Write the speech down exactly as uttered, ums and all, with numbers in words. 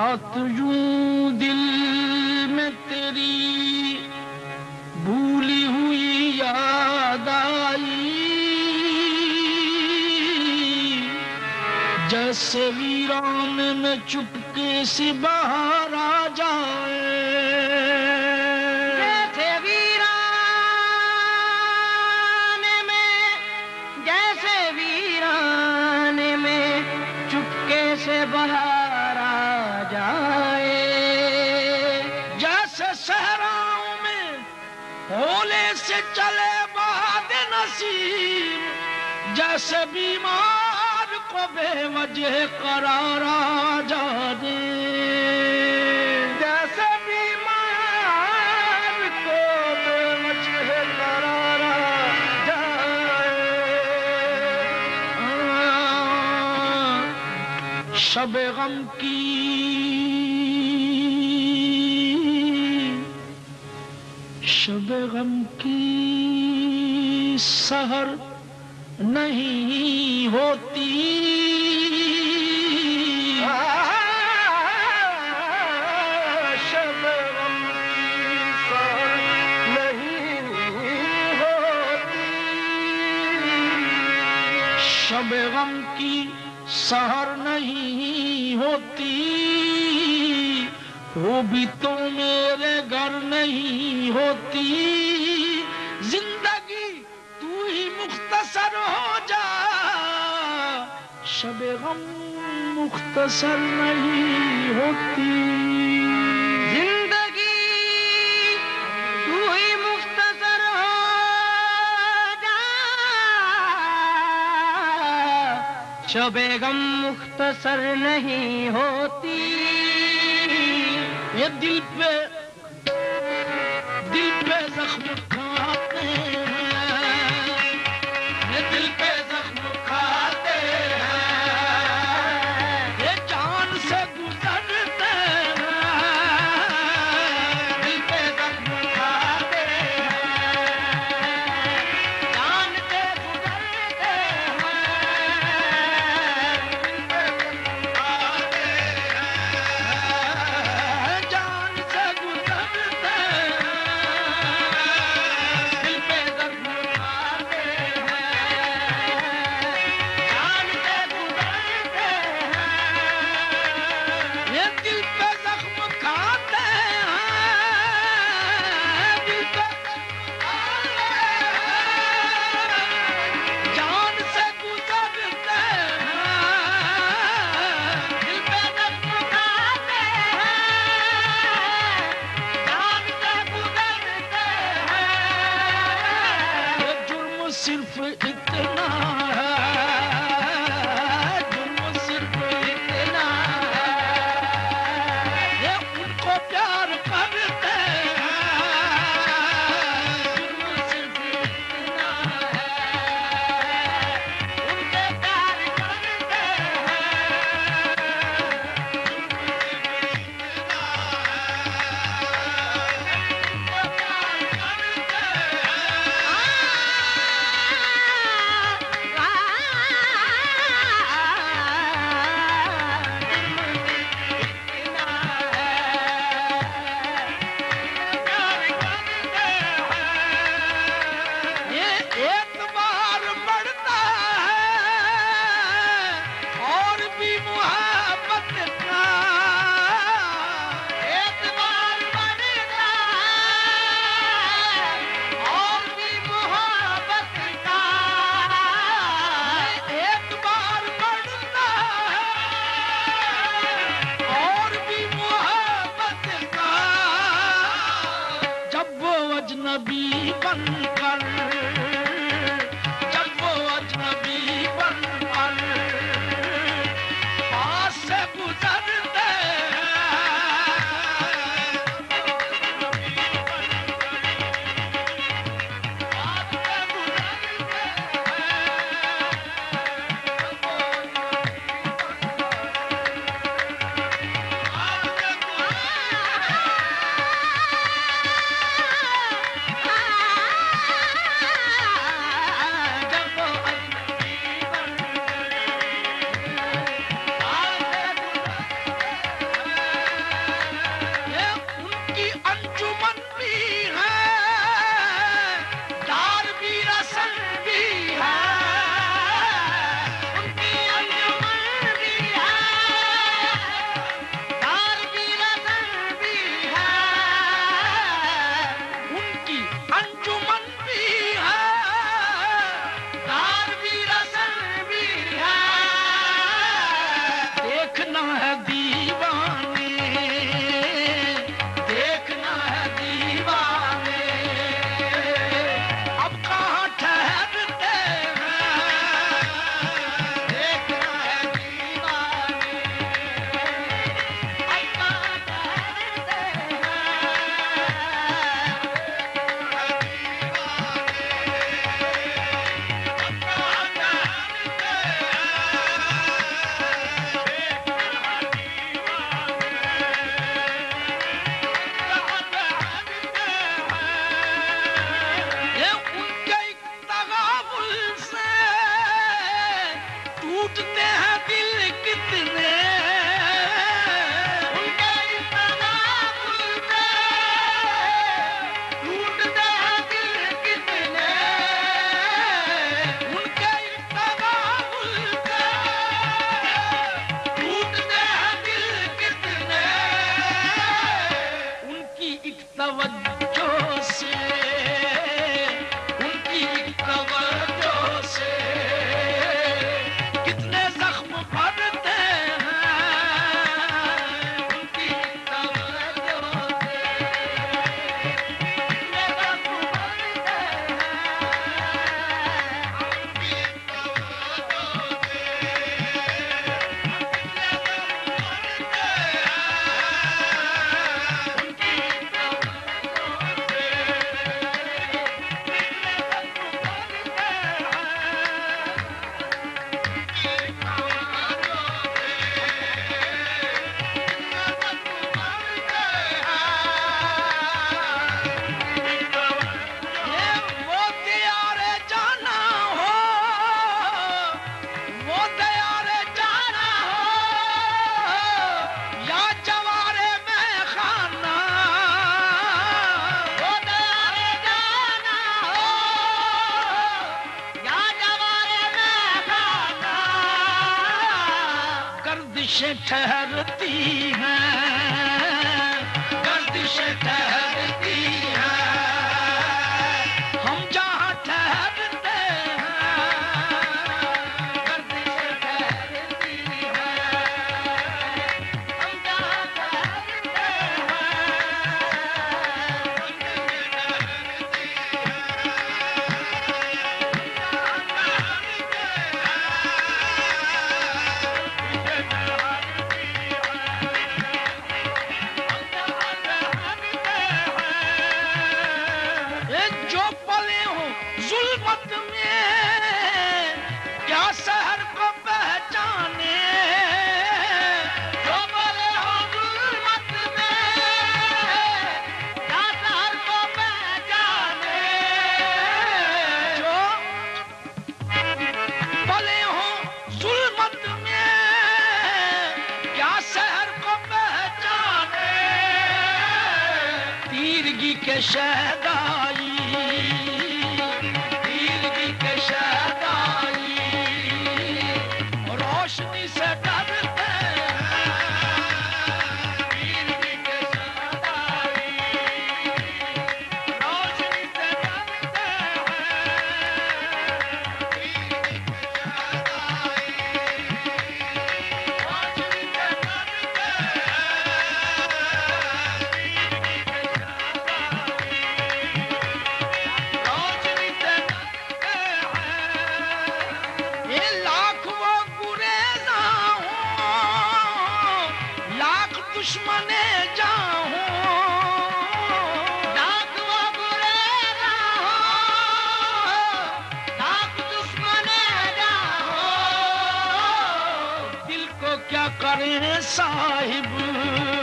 रात यूं दिल में तेरी भूली हुई याद आई, जैसे वीरान में चुपके से बाहर आ जाए, जैसे वीराने में, जैसे वीराने में चुपके से बाहर आ जाए, जैसे सहराओं में होले से चले बाद नसीब, जैसे बीमार को बेवजह करार आ जाए, जैसे बीमार को बेवजह करार आ जाए। शब गम की शब गम की सहर नहीं होती, शब गम की सहर नहीं होती, शब गम की सहर नहीं होती, वो भी तो मेरे घर नहीं होती, जिंदगी तू ही मुख्तसर हो जा, शब गम मुख्तसर नहीं होती, जिंदगी तू ही मुख्तसर हो जा, शबे गम मुख्तसर नहीं होती। ये दिल पे दिल पे जख्म खाते हैं, ये दिल पे जख्म खाते हैं, ये जान से गुजरते हैं, दिल पे जख्म खाते हैं, जान से गुजरते हैं, दिल पे जख्म खाते हैं, जान से गुजरते हैं, दिल पे जख्म खाते हैं, जान से गुजरते हैं, ये दिल पे जख्म खाते हैं, दिल पे जान से गुजरते हैं, दिल पे जख्म खाते हैं, जान से गुजरते हैं। ये जुर्म सिर्फ इतना है, जुर्म सिर्फ इतना है, ये उनको प्यार करते हैं, जुर्म सिर्फ इतना है, उनसे प्यार करते हैं, ये एतबार बढ़ता है और भी मुहब्बत का, एतबार बढ़ता है और भी मोहब्बत का, एतबार बढ़ता है और भी मुहब्बत का, जब वो अजनबी बनकर, जब वो अजनबी बनकर पास से गुजरते हैं, पास से गुजरते आ उनकी अंजुमन भी है, दार भी रसन भी है, देखना है दीवाने, देखना है दीवाने, अब कहाँ ठहरते हैं, देखना है दीवाने, अब कहाँ ठहरते हैं, ये उनके एक तगावुल से टूटते हैं दिल कितने, उनके इस तगावुल से टूटते हैं दिल कितने, उनके एक तगावुल से टूटते हैं दिल कितने, उनकी एक तवज्जो से, उनकी एक तवज्जो से कितने जख्म भरते हैं, उनकी तवज्जो से कितने दम भरते हैं, उनकी तवज्जो से कितने दम भरते हैं, उनकी ये वो दियारे जाना हो, वो दियारे जाना हो, या जवारे में खाना, वो दयारे जाना हो, या जवारे में खाना, गर्दिशें ठहरती हैं, गर्दिशें ठहरती हैं, हम जहाँ ठहरते हैं, गर्दिशें ठहरती हैं, हम जहाँ ठहरते ये जो पले हो जुल्मत में क्या शहर को पहचाने, जो बोले हो जुल्मत में, क्या शहर को पहचाने, जो पले हो जुल्मत में क्या शहर को पहचाने, तीरगी के शहदाई, तीरगी के शहदाई, रोशनी से डरते हैं, तीरगी के शहदाई, रोशनी से डरते ये लाख वो गुरेजा हूँ, लाख दुश्मने जाऊं, लाख वो गुरेजा हो, लाख दुश्मने जाओ, दिल को क्या करें साहिब,